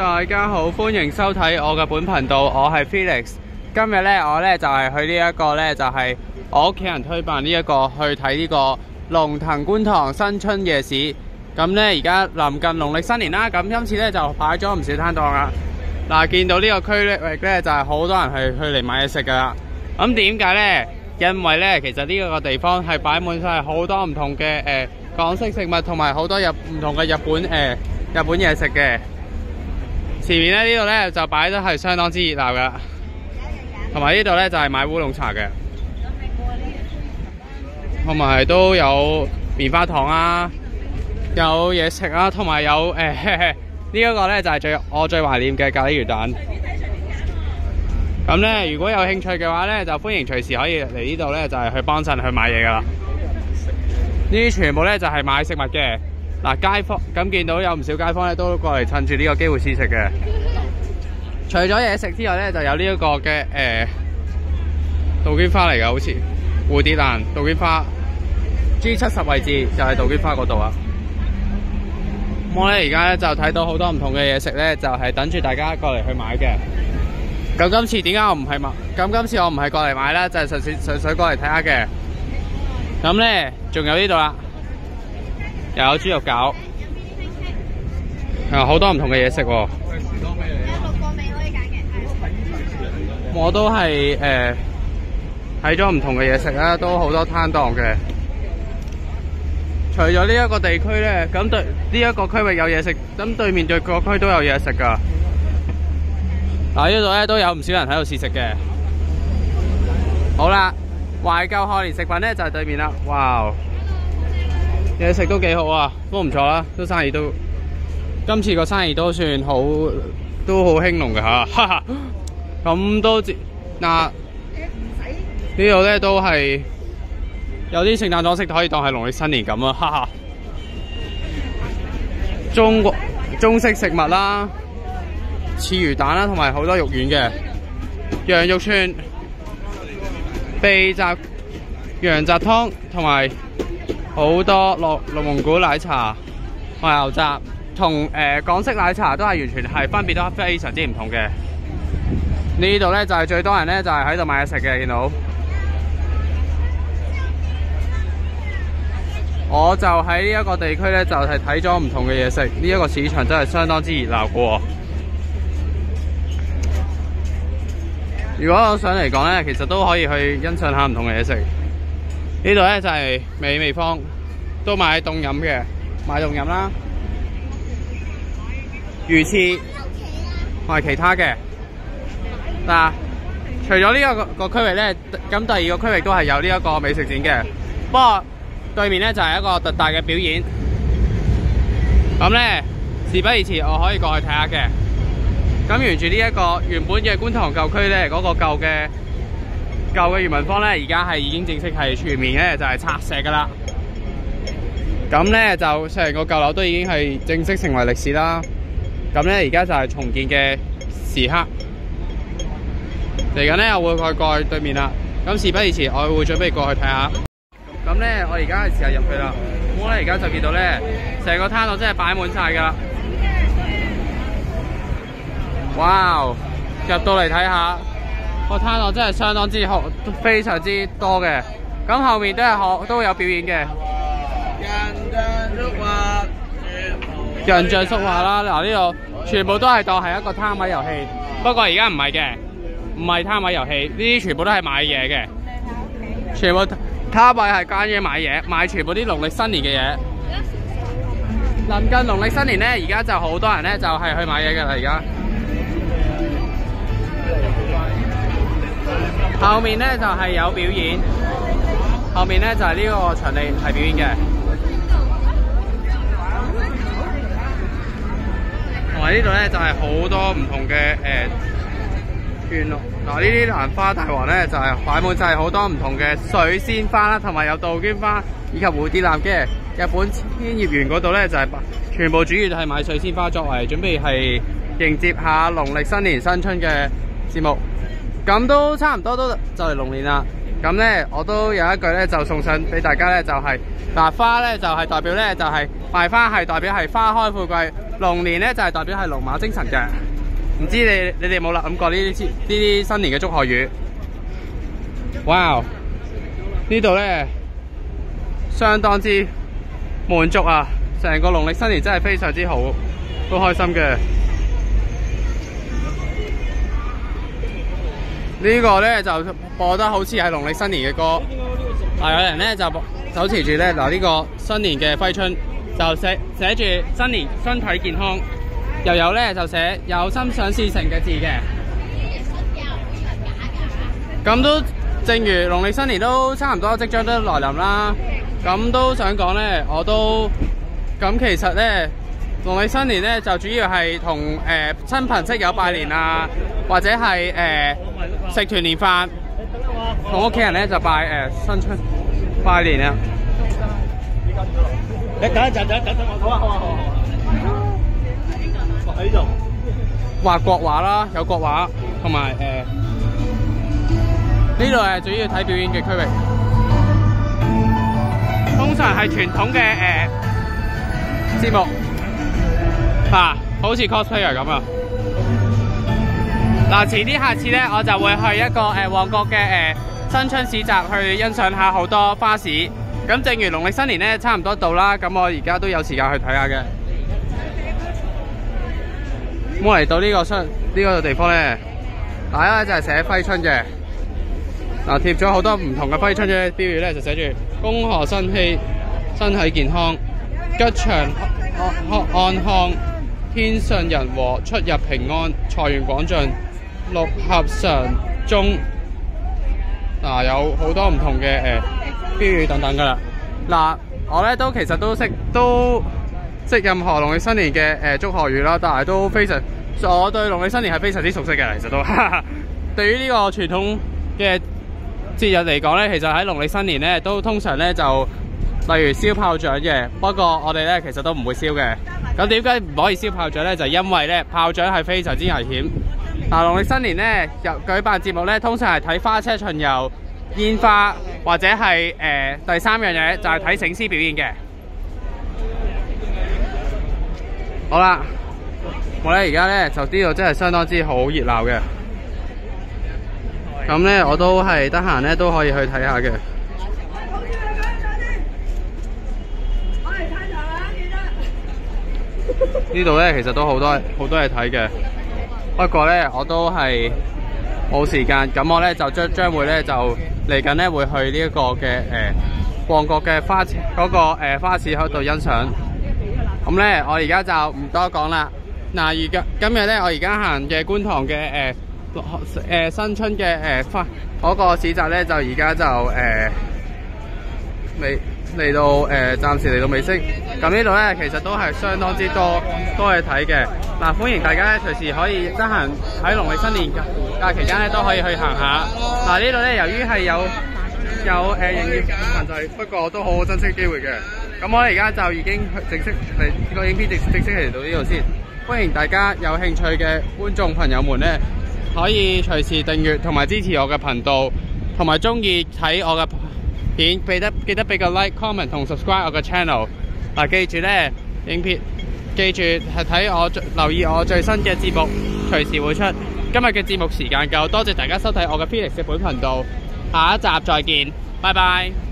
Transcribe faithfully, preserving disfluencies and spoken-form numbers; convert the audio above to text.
大家好，歡迎收睇我嘅本頻道，我係 Felix。今日咧，我咧就係、是、去呢一個咧，就係、是、我屋企人推辦呢、這、一個去睇呢個龍騰觀塘新春夜市。咁咧而家臨近農曆新年啦，咁今次咧就擺咗唔少攤檔啦。嗱，見到呢個區域咧就係、是、好多人係去嚟買嘢食噶啦。咁點解咧？因為咧，其實呢個地方係擺滿晒好多唔同嘅誒、呃、港式食物，同埋好多日唔同嘅日本誒、呃、日本嘢食嘅。前面咧呢度咧就擺得係相當之熱鬧噶，同埋呢度咧就係、是、買烏龍茶嘅，同埋都有棉花糖啊，有嘢食啊，同埋有誒、呃、呢一個咧就係、是、最我最懷念嘅咖喱魚蛋。咁咧，如果有興趣嘅話咧，就歡迎隨時可以嚟呢度咧，就係、是、去幫襯去買嘢噶啦。呢啲全部咧就係、是、買食物嘅。嗱，街坊咁見到有唔少街坊咧都過嚟趁住呢個機會試食嘅。除咗嘢食之外咧，就有呢一個嘅誒、呃、杜鵑花嚟㗎，好似蝴蝶蘭、杜鵑花 G 七十位置就係杜鵑花嗰度啊。我咧而家咧就睇到好多唔同嘅嘢食咧，就係、是、等住大家過嚟去買嘅。咁今次點解我唔係買？咁今次我唔係過嚟買啦，就係純粹純粹過嚟睇下嘅。咁咧仲有呢度啦。又有豬肉餃，係好多唔同嘅嘢食喎。有六個味可以揀嘅。我都係誒睇咗唔同嘅嘢食啦，都好多攤檔嘅。除咗呢一個地區咧，咁對呢一個區域有嘢食，咁對面對個區都有嘢食㗎。嗱，呢度咧都有唔少人喺度試食嘅。好啦，懷舊賀年食品咧就係對面啦。哇！嘢食都幾好啊，都唔錯啦，都生意都今次個生意都算好，都好興隆嘅吓，哈哈。咁都嗱呢度咧都係有啲聖誕裝飾可以當係農曆新年咁啊，哈哈。中國中式食物啦，翅魚蛋啦，同埋好多肉丸嘅羊肉串、秘雜羊雜湯，同埋好多內內蒙古奶茶同埋牛雜，同誒、呃、港式奶茶都係完全係分別都非常之唔同嘅。呢度咧就係、是、最多人咧就係喺度買嘢食嘅，見到。我就喺呢一個地區咧，就係睇咗唔同嘅嘢食。呢、這、一個市場真係相當之熱鬧嘅。如果我想嚟講咧，其實都可以去欣賞下唔同嘅嘢食。呢度咧就係、是、美味坊，都買凍飲嘅，買凍飲啦，魚翅同埋其他嘅。嗱，除咗呢一個個區域咧，咁第二個區域都係有呢一個美食展嘅。不過對面咧就係、是、一個特大嘅表演。咁咧事不宜遲，我可以過去睇下嘅。咁沿住呢一個原本嘅觀塘舊區咧，嗰、那個舊嘅。舊嘅裕民坊咧，而家係已經正式係全面咧，就係拆卸噶啦。咁咧就成個舊樓都已經係正式成為歷史啦。咁咧而家就係重建嘅時刻。嚟緊咧我會過過去對面啦。咁事不宜遲，我會準備過去睇下。咁咧我而家係時候入去啦。咁我咧而家就見到咧，成個攤檔真係擺滿晒噶啦。哇！入到嚟睇下。個攤檔真係相當之好，非常之多嘅。咁後面都係學都有表演嘅。人像縮畫啦，嗱呢度全部都係當係一個攤位遊戲。不過而家唔係嘅，唔係攤位遊戲，呢啲全部都係買嘢嘅。全部攤位係關於買嘢，買全部啲農曆新年嘅嘢。臨近農曆新年咧，而家就好多人咧就係、是、去買嘢㗎啦，而家。後面咧就係、是、有表演，後面咧就係、是、呢個場地係表演嘅，同埋呢度咧就係、是、好多唔同嘅誒圈咯。嗱呢啲蘭花大王咧就係、是、擺滿晒好多唔同嘅水仙花啦，同埋有杜鵑花以及蝴蝶蘭嘅。日本千葉園嗰度咧就係、是、全部主要係買水仙花作為準備係迎接下農曆新年新春嘅節目。咁都差唔多都就嚟龍年啦，咁咧我都有一句咧就送上俾大家咧，就係、是、嗱花咧就係、是、代表咧就係、是、賣花係代表係花開富貴， 龍年咧就係、是、代表係龍馬精神嘅。唔知你你哋有冇諗過呢啲呢啲新年嘅祝賀語？哇！呢度咧相當之滿足啊！成個農曆新年真係非常之好，都開心嘅。這個、呢個咧就播得好似係農曆新年嘅歌。嗱，有人咧就手持住咧嗱呢個新年嘅揮春，就寫寫住新年身體健康，又有咧就寫有心想事成嘅字嘅。咁都正如農曆新年都差唔多即將都來臨啦，咁都想講咧，我都咁其實咧農曆新年咧就主要係同誒親朋戚友拜年啊，或者係誒、呃、食團年飯，同屋企人咧就拜誒、呃、新春拜年啊！你等一陣，等等等我，好啊好啊好啊！喺度畫國畫啦，有國畫同埋誒呢度係主要睇表演嘅區域，通常係傳統嘅誒節目啊，好似 cosplayer 咁啊！嗱，遲啲下次咧，我就會去一個誒旺角嘅誒新春市集去欣賞下好多花市。咁正如農曆新年咧差唔多到啦，咁我而家都有時間去睇下嘅。咁我嚟到呢個商呢個地方咧，大家就係寫揮春嘅。嗱，貼咗好多唔同嘅揮春嘅標語咧，就寫住恭賀新禧、身體健康、吉祥安康、天順人和、出入平安、財源廣進、六合常中。嗱，有好多唔同嘅誒、呃、標語等等噶啦。嗱，我咧都其實都識都識任何農曆新年嘅誒、呃、祝賀語啦，但係都非常，我對農曆新年係非常之熟悉嘅，其實都。對於呢個傳統嘅節日嚟講咧，其實喺農曆新年咧都通常咧就例如燒炮仗嘅，不過我哋咧其實都唔會燒嘅。咁點解唔可以燒炮仗咧？就因為咧炮仗係非常之危險。嗱，農曆新年咧又舉辦節目咧，通常係睇花車巡遊、煙花，或者係誒、呃、第三樣嘢就係睇醒獅表演嘅。好啦，我咧而家咧就呢度真係相當之好熱鬧嘅。咁咧我都係得閒咧都可以去睇下嘅。呢度咧其實都好多好多嘢睇嘅。不過咧，我都係冇時間，咁我咧就將將會咧就嚟緊咧會去呢一個嘅誒、呃、旺角嘅花嗰、那個誒、呃、花市喺度欣賞。咁咧，我而家就唔多講啦。嗱，而家今日咧，我而家行嘅觀塘嘅誒誒新春嘅誒花嗰個市集咧，就而家就誒未嚟到誒、呃，暫時嚟到尾聲。咁呢度咧，其實都係相當之多多嘢睇嘅。嗱，歡迎大家咧隨時可以得閒喺農曆新年假期間咧都可以去行下。嗱，呢度咧由於係有有誒營業限制，不過都好好珍惜機會嘅。咁我哋而家就已經正式嚟呢個影片正正式嚟到呢度先。歡迎大家有興趣嘅觀眾朋友們咧，可以隨時訂閱同埋支持我嘅頻道，同埋中意睇我嘅片，記得記得俾個 like、comment 同 subscribe 我嘅 channel。嗱，記住咧，影片記住係睇我留意我最新嘅節目，隨時會出。今日嘅節目時間夠，多謝大家收睇我嘅 Felix 嘅本頻道，下一集再見，拜拜。